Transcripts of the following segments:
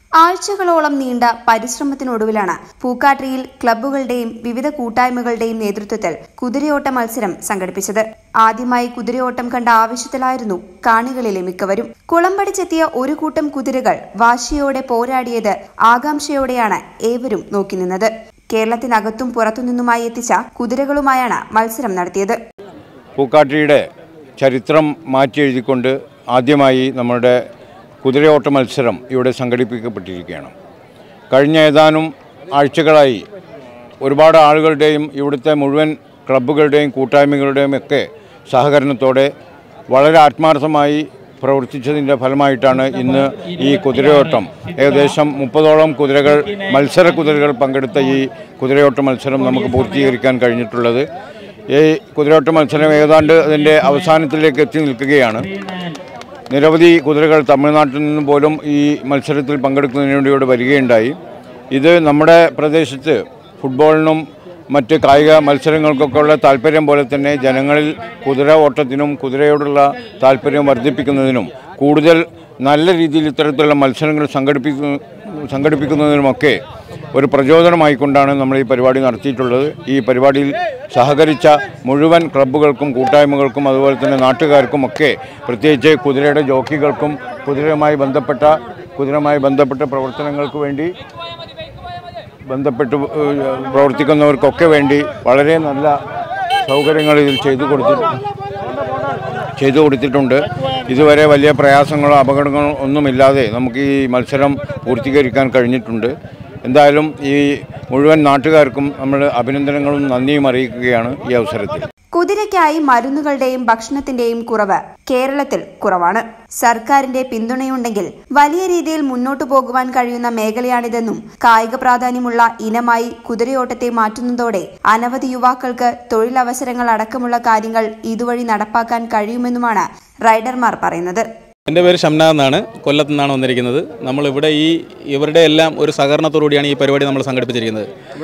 ആഴ്ചകളോളം നീണ്ട പരിശ്രമത്തിനൊടുവിലാണ് പൂക്കാട്ടിരിയിൽ ക്ലബ്ബുകളുടെയും വിവിധ കൂട്ടായ്മകളുടെയും നേതൃത്വത്തിൽ കുതിരയോട്ട മത്സരം സംഘടിപ്പിച്ചത്. ആദ്യമായി കുതിരയോട്ടം കണ്ട ആവേശത്തിലായിരുന്നു കാണികളിലെ മിക്കവരും. കുളം പഠിച്ചെത്തിയ ഒരു കൂട്ടം കുതിരകൾ വാശിയോടെ പോരാടിയത് ആകാംക്ഷയോടെയാണ് ഏവരും നോക്കി നിന്നത്. കേരളത്തിനകത്തും പുറത്തുനിന്നുമായി എത്തിച്ച കുതിരകളുമായാണ് മത്സരം നടത്തിയത്. പൂക്കാട്ടിരിയുടെ ചരിത്രം മാറ്റിയെഴുതിക്കൊണ്ട് ആദ്യമായി നമ്മുടെ കുതിരയോട്ട മത്സരം ഇവിടെ സംഘടിപ്പിക്കപ്പെട്ടിരിക്കുകയാണ്. കഴിഞ്ഞ ഏതാനും ആഴ്ചകളായി ഒരുപാട് ആളുകളുടെയും ഇവിടുത്തെ മുഴുവൻ ക്ലബ്ബുകളുടെയും കൂട്ടായ്മകളുടെയും ഒക്കെ സഹകരണത്തോടെ വളരെ ആത്മാർത്ഥമായി പ്രവർത്തിച്ചതിൻ്റെ ഫലമായിട്ടാണ് ഇന്ന് ഈ കുതിരയോട്ടം ഏകദേശം 30ഓളം കുതിരകൾ മത്സര കുതിരകൾ പങ്കെടുത്ത ഈ കുതിരയോട്ട മത്സരം നമുക്ക് പൂർത്തീകരിക്കാൻ കഴിഞ്ഞിട്ടുള്ളത്. ഈ കുതിരയോട്ട മത്സരം ഏതാണ്ട് അതിൻ്റെ അവസാനത്തിലേക്ക് എത്തി നിൽക്കുകയാണ്. നിരവധി കുതിരകൾ തമിഴ്നാട്ടിൽ നിന്നും പോലും ഈ മത്സരത്തിൽ പങ്കെടുക്കുന്നതിന് വേണ്ടി ഇവിടെ വരികയുണ്ടായി. ഇത് നമ്മുടെ പ്രദേശത്ത് ഫുട്ബോളിനും മറ്റ് കായിക മത്സരങ്ങൾക്കൊക്കെ ഉള്ള താല്പര്യം പോലെ തന്നെ ജനങ്ങളിൽ കുതിര ഓട്ടത്തിനും കുതിരയോടുള്ള താല്പര്യം വർദ്ധിപ്പിക്കുന്നതിനും കൂടുതൽ നല്ല രീതിയിൽ ഇത്തരത്തിലുള്ള മത്സരങ്ങൾ സംഘടിപ്പിക്കുന്നതിനുമൊക്കെ ഒരു പ്രചോദനമായിക്കൊണ്ടാണ് നമ്മൾ ഈ പരിപാടി നടത്തിയിട്ടുള്ളത്. ഈ പരിപാടിയിൽ സഹകരിച്ച മുഴുവൻ ക്ലബ്ബുകൾക്കും കൂട്ടായ്മകൾക്കും അതുപോലെ തന്നെ നാട്ടുകാർക്കുമൊക്കെ പ്രത്യേകിച്ച് കുതിരയുടെ ജോക്കികൾക്കും കുതിരയുമായി ബന്ധപ്പെട്ട പ്രവർത്തനങ്ങൾക്ക് വേണ്ടി പ്രവർത്തിക്കുന്നവർക്കൊക്കെ വേണ്ടി വളരെ നല്ല സൗകര്യങ്ങൾ ഇതിൽ ചെയ്തു കൊടുത്തിട്ടുണ്ട്. ഇതുവരെ വലിയ പ്രയാസങ്ങളോ അപകടങ്ങളോ ഒന്നുമില്ലാതെ നമുക്ക് ഈ മത്സരം പൂർത്തീകരിക്കാൻ കഴിഞ്ഞിട്ടുണ്ട്. എന്തായാലും ഈ മുഴുവൻ നാട്ടുകാർക്കും നമ്മൾ അഭിനന്ദനങ്ങളും നന്ദിയും അറിയിക്കുകയാണ് ഈ അവസരത്തിൽ. കുതിരയ്ക്കായി മരുന്നുകളുടെയും ഭക്ഷണത്തിന്റെയും കുറവ് കേരളത്തിൽ കുറവാണ്. സർക്കാരിന്റെ പിന്തുണയുണ്ടെങ്കിൽ വലിയ രീതിയിൽ മുന്നോട്ടു പോകുവാൻ കഴിയുന്ന മേഖലയാണിതെന്നും കായിക പ്രാധാന്യമുള്ള ഇനമായി കുതിരയോട്ടത്തെ മാറ്റുന്നതോടെ അനവധി യുവാക്കൾക്ക് തൊഴിലവസരങ്ങൾ അടക്കമുള്ള കാര്യങ്ങൾ ഇതുവഴി നടപ്പാക്കാൻ കഴിയുമെന്നുമാണ് റൈഡർമാർ പറയുന്നത്. എൻ്റെ പേര് ഷംനാഥ് എന്നാണ്. കൊല്ലത്തു നിന്നാണ് വന്നിരിക്കുന്നത്. നമ്മളിവിടെ ഇവരുടെ എല്ലാം ഒരു സഹകരണത്തോടുകൂടിയാണ് ഈ പരിപാടി നമ്മൾ സംഘടിപ്പിച്ചിരിക്കുന്നത്.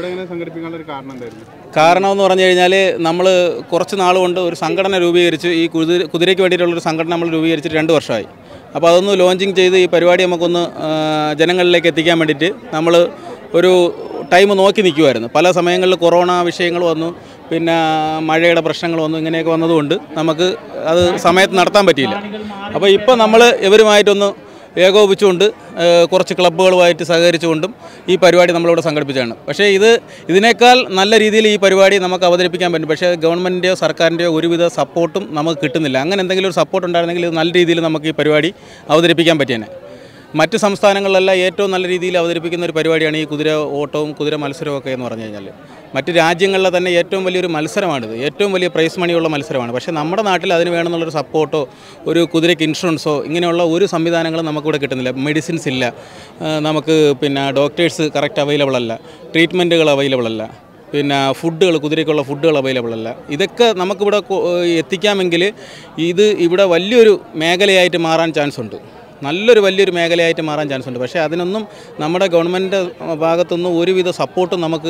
കാരണം എന്ന് പറഞ്ഞു കഴിഞ്ഞാൽ നമ്മൾ കുറച്ച് നാൾ കൊണ്ട് ഒരു സംഘടന രൂപീകരിച്ച് ഈ കുതിരയ്ക്ക് വേണ്ടിയിട്ടുള്ളൊരു സംഘടന നമ്മൾ രൂപീകരിച്ചിട്ട് 2 വർഷമായി. അപ്പോൾ അതൊന്ന് ലോഞ്ചിങ് ചെയ്ത് ഈ പരിപാടി നമുക്കൊന്ന് ജനങ്ങളിലേക്ക് എത്തിക്കാൻ വേണ്ടിയിട്ട് നമ്മൾ ഒരു ടൈം നോക്കി നിൽക്കുമായിരുന്നു. പല സമയങ്ങളിൽ കൊറോണ വിഷയങ്ങൾ വന്നു, പിന്നെ മഴയുടെ പ്രശ്നങ്ങൾ വന്നു. ഇങ്ങനെയൊക്കെ വന്നതുകൊണ്ട് നമുക്ക് അത് സമയത്ത് നടത്താൻ പറ്റിയില്ല. അപ്പോൾ ഇപ്പോൾ നമ്മൾ ഇവരുമായിട്ടൊന്ന് ഏകോപിച്ചുകൊണ്ട് കുറച്ച് ക്ലബ്ബുകളുമായിട്ട് സഹകരിച്ചുകൊണ്ടും ഈ പരിപാടി നമ്മളിവിടെ സംഘടിപ്പിച്ചാണ്. പക്ഷേ ഇതിനേക്കാൾ നല്ല രീതിയിൽ ഈ പരിപാടി നമുക്ക് അവതരിപ്പിക്കാൻ പറ്റും. പക്ഷേ ഗവൺമെൻറ്റിൻ്റെയോ സർക്കാരിൻ്റെയോ ഒരുവിധ സപ്പോർട്ടും നമുക്ക് കിട്ടുന്നില്ല. അങ്ങനെ എന്തെങ്കിലും ഒരു സപ്പോർട്ട് ഉണ്ടായിരുന്നെങ്കിൽ ഇത് നല്ല രീതിയിൽ നമുക്ക് ഈ പരിപാടി അവതരിപ്പിക്കാൻ പറ്റിയേനെ. മറ്റ് സംസ്ഥാനങ്ങളിലെല്ലാം ഏറ്റവും നല്ല രീതിയിൽ അവതരിപ്പിക്കുന്ന ഒരു പരിപാടിയാണ് ഈ കുതിര ഓട്ടവും കുതിര മത്സരവും ഒക്കെ എന്ന് പറഞ്ഞു കഴിഞ്ഞാൽ. മറ്റ് രാജ്യങ്ങളിലെ തന്നെ ഏറ്റവും വലിയൊരു മത്സരമാണിത്. ഏറ്റവും വലിയ പ്രൈസ് മണിയുള്ള മത്സരമാണ്. പക്ഷേ നമ്മുടെ നാട്ടിൽ അതിന് വേണമെന്നുള്ളൊരു സപ്പോർട്ടോ ഒരു കുതിരയ്ക്ക് ഇൻഷുറൻസോ ഇങ്ങനെയുള്ള ഒരു സംവിധാനങ്ങളും നമുക്കിവിടെ കിട്ടുന്നില്ല. മെഡിസിൻസ് ഇല്ല, നമുക്ക് പിന്നെ ഡോക്ടേഴ്സ് കറക്റ്റ് അവൈലബിൾ അല്ല, ട്രീറ്റ്മെൻറ്റുകൾ അവൈലബിൾ അല്ല, പിന്നെ കുതിരയ്ക്കുള്ള ഫുഡുകൾ അവൈലബിൾ അല്ല. ഇതൊക്കെ നമുക്കിവിടെ എത്തിക്കാമെങ്കിൽ ഇവിടെ വലിയൊരു മേഖലയായിട്ട് മാറാൻ ചാൻസ് ഉണ്ട്. വലിയൊരു മേഖലയായിട്ട് മാറാൻ ചാൻസ് ഉണ്ട്. പക്ഷേ അതിനൊന്നും നമ്മുടെ ഗവൺമെൻറ് ഭാഗത്തുനിന്ന് ഒരുവിധ സപ്പോർട്ടും നമുക്ക്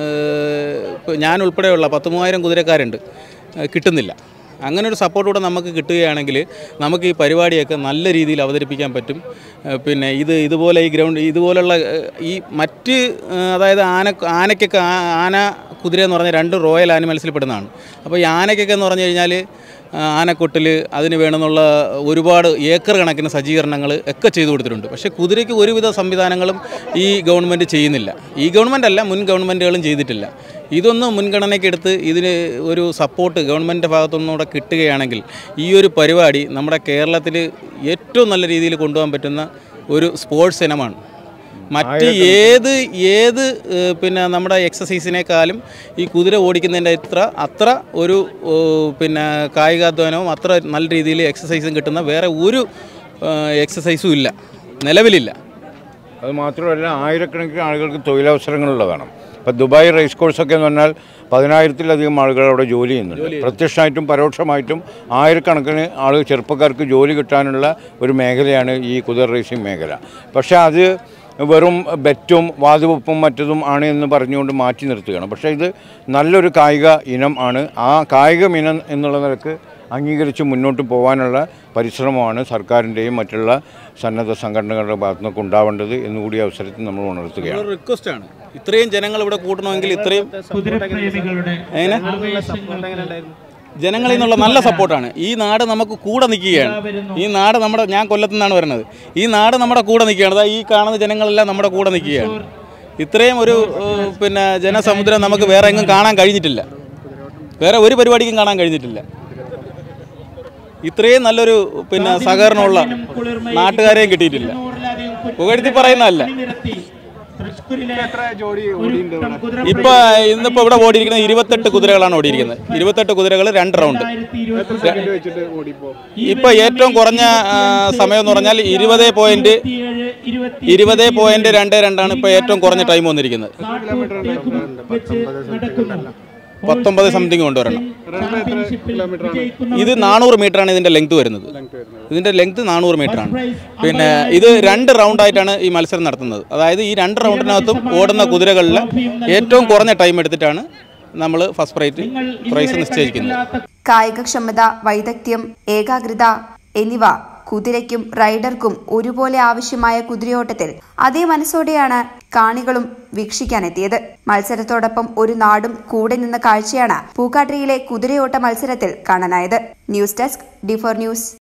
ഞാൻ ഉൾപ്പെടെയുള്ള 10,000 കുതിരക്കാരുണ്ട്, കിട്ടുന്നില്ല. അങ്ങനെ ഒരു സപ്പോർട്ട് കൂടെ നമുക്ക് കിട്ടുകയാണെങ്കിൽ നമുക്ക് ഈ പരിപാടിയൊക്കെ നല്ല രീതിയിൽ അവതരിപ്പിക്കാൻ പറ്റും. പിന്നെ ഇതുപോലെ ഈ ഗ്രൗണ്ട് ഇതുപോലുള്ള ഈ മറ്റ് അതായത് ആനയ്ക്കൊക്കെ ആന കുതിര എന്ന് പറഞ്ഞാൽ 2 റോയൽ ആനിമൽസിൽ പെടുന്നതാണ്. അപ്പോൾ ഈ ആനയ്ക്കൊക്കെ എന്ന് പറഞ്ഞു കഴിഞ്ഞാൽ ആനക്കൊട്ടിൽ അതിന് വേണമെന്നുള്ള ഒരുപാട് ഏക്കർ കണക്കിന് സജ്ജീകരണങ്ങൾ ഒക്കെ ചെയ്തു കൊടുത്തിട്ടുണ്ട്. പക്ഷേ കുതിരയ്ക്ക് ഒരുവിധ സംവിധാനങ്ങളും ഈ ഗവൺമെൻറ് ചെയ്യുന്നില്ല. ഈ ഗവൺമെൻറ് അല്ല, മുൻ ഗവൺമെൻറ്റുകളും ചെയ്തിട്ടില്ല. ഇതൊന്ന് മുൻഗണനയ്ക്കെടുത്ത് ഇതിന് ഒരു സപ്പോർട്ട് ഗവൺമെൻറ്റിൻ്റെ ഭാഗത്തുനിന്നൂടെ കിട്ടുകയാണെങ്കിൽ ഈ ഒരു പരിപാടി നമ്മുടെ കേരളത്തിൽ ഏറ്റവും നല്ല രീതിയിൽ കൊണ്ടുപോകാൻ പറ്റുന്ന ഒരു സ്പോർട്സ് ഇനമാണ്. മറ്റ് ഏത് പിന്നെ നമ്മുടെ എക്സസൈസിനേക്കാളും ഈ കുതിര ഓടിക്കുന്നതിൻ്റെ അത്ര ഒരു പിന്നെ കായികാധ്വാനവും അത്ര നല്ല രീതിയിൽ എക്സസൈസും കിട്ടുന്ന വേറെ ഒരു എക്സസൈസും ഇല്ല, നിലവിലില്ല. അത് മാത്രമല്ല, ആയിരക്കണക്കിന് ആളുകൾക്ക് തൊഴിലവസരങ്ങളുള്ളതാണ്. ഇപ്പോൾ ദുബായ് റേസ് കോഴ്സൊക്കെ എന്ന് പറഞ്ഞാൽ 10,000-ത്തിലധികം ആളുകൾ അവിടെ ജോലി ചെയ്യുന്നുണ്ട്. പ്രത്യക്ഷമായിട്ടും പരോക്ഷമായിട്ടും ആയിരക്കണക്കിന് ആളുകൾ ചെറുപ്പക്കാർക്ക് ജോലി കിട്ടാനുള്ള ഒരു മേഖലയാണ് ഈ കുതിര റേസിംഗ് മേഖല. പക്ഷേ അത് വെറും ബെറ്റും വാതുവെപ്പും മറ്റതും ആണ് എന്ന് പറഞ്ഞുകൊണ്ട് മാറ്റി നിർത്തുകയാണ്. പക്ഷേ ഇത് നല്ലൊരു കായിക ഇനം ആണ്. ആ കായിക ഇനം എന്നുള്ള നിലക്ക് അംഗീകരിച്ച് മുന്നോട്ട് പോകാനുള്ള പരിശ്രമമാണ് സർക്കാരിൻ്റെയും മറ്റുള്ള സന്നദ്ധ സംഘടനകളുടെ ഭാഗത്തു നിന്നൊക്കെ ഉണ്ടാവേണ്ടത് എന്നുകൂടി അവസരത്തിൽ നമ്മൾ ഉണർത്തുകയാണ്. റിക്വസ്റ്റാണ്, ഇത്രയും ജനങ്ങൾ ഇവിടെ കൂട്ടണമെങ്കിൽ ഇത്രയും ജനങ്ങളിൽ നിന്നുള്ള നല്ല സപ്പോർട്ടാണ്. ഈ നാട് നമുക്ക് കൂടെ നിൽക്കുകയാണ്. ഈ നാട് നമ്മുടെ, ഞാൻ കൊല്ലത്തു നിന്നാണ് വരുന്നത്, ഈ നാട് നമ്മുടെ കൂടെ നിൽക്കുകയാണ്. അതാ ഈ കാണുന്ന ജനങ്ങളെല്ലാം നമ്മുടെ കൂടെ നിൽക്കുകയാണ്. ഇത്രയും ഒരു ജനസമുദ്രം നമുക്ക് വേറെ എങ്ങും കാണാൻ കഴിഞ്ഞിട്ടില്ല, വേറെ ഒരു പരിപാടിക്കും കാണാൻ കഴിഞ്ഞിട്ടില്ല. ഇത്രയും നല്ലൊരു സഹകരണമുള്ള നാട്ടുകാരെയും കിട്ടിയിട്ടില്ല. പുകഴ്ത്തി പറയുന്നതല്ല. ഇന്നിപ്പോ ഇവിടെ ഓടിയിരിക്കുന്നത് 28 കുതിരകളാണ് ഓടിയിരിക്കുന്നത്. 28 കുതിരകൾ 2 റൗണ്ട്. ഇപ്പൊ ഏറ്റവും കുറഞ്ഞ സമയം എന്ന് പറഞ്ഞാൽ 20.22 ഇപ്പൊ ഏറ്റവും കുറഞ്ഞ ടൈം വന്നിരിക്കുന്നത്. 19 സംതിങ് കൊണ്ടുവരണം. ഇത് 400 മീറ്ററാണ് ഇതിൻ്റെ ലെങ്ത് വരുന്നത്. ഇതിൻ്റെ ലെങ്ത് 400 മീറ്ററാണ്. ഇത് 2 റൗണ്ടായിട്ടാണ് ഈ മത്സരം നടത്തുന്നത്. അതായത് ഈ 2 റൗണ്ടിനകത്തും ഓടുന്ന കുതിരകളിൽ ഏറ്റവും കുറഞ്ഞ ടൈം എടുത്തിട്ടാണ് നമ്മൾ ഫസ്റ്റ് പ്രൈസ് നിശ്ചയിക്കുന്നത്. കായികക്ഷമത, വൈദഗ്ധ്യം, ഏകാഗ്രത എന്നിവ കുതിരയ്ക്കും റൈഡർക്കും ഒരുപോലെ ആവശ്യമായ കുതിരയോട്ടത്തിൽ അതേ മനസ്സോടെയാണ് കാണികളും വീക്ഷിക്കാനെത്തിയത്. മത്സരത്തോടൊപ്പം ഒരു നാടും കൂടെ നിന്ന കാഴ്ചയാണ് പൂക്കാട്രിയിലെ കുതിരയോട്ട മത്സരത്തിൽ കാണാനായത്. News desk, D4 news.